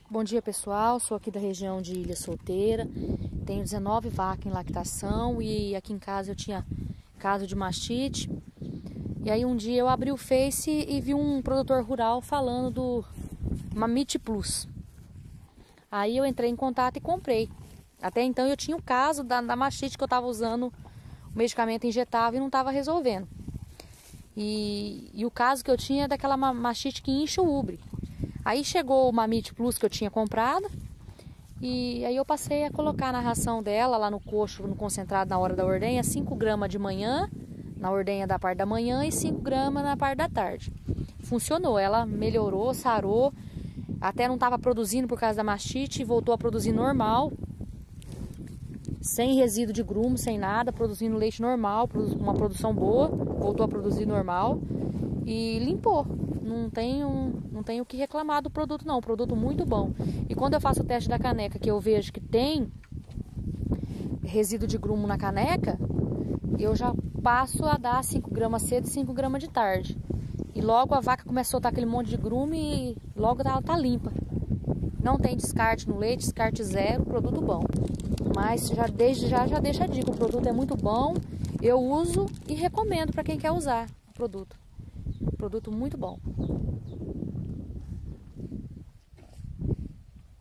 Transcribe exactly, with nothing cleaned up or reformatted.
Bom dia, pessoal, sou aqui da região de Ilha Solteira, tenho dezenove vacas em lactação e aqui em casa eu tinha caso de mastite. E aí um dia eu abri o Face e vi um produtor rural falando do Mamite Plus. Aí eu entrei em contato e comprei. Até então eu tinha o caso da, da mastite que eu estava usando o medicamento injetável e não estava resolvendo. E, e o caso que eu tinha é daquela mastite que incha o ubre. Aí chegou o Mamite Plus que eu tinha comprado e aí eu passei a colocar na ração dela, lá no coxo, no concentrado na hora da ordenha, cinco gramas de manhã, na ordenha da parte da manhã e cinco gramas na parte da tarde. Funcionou, ela melhorou, sarou, até não estava produzindo por causa da mastite, voltou a produzir normal, sem resíduo de grumo, sem nada, produzindo leite normal, uma produção boa, voltou a produzir normal e limpou. Não tenho, não tenho o que reclamar do produto não, produto muito bom. E quando eu faço o teste da caneca, que eu vejo que tem resíduo de grumo na caneca, eu já passo a dar cinco gramas cedo e cinco gramas de tarde. E logo a vaca começa a soltar aquele monte de grumo e logo ela tá limpa. Não tem descarte no leite, descarte zero, produto bom. Mas já desde já já deixa a dica, o produto é muito bom, eu uso e recomendo para quem quer usar o produto. Produto muito bom.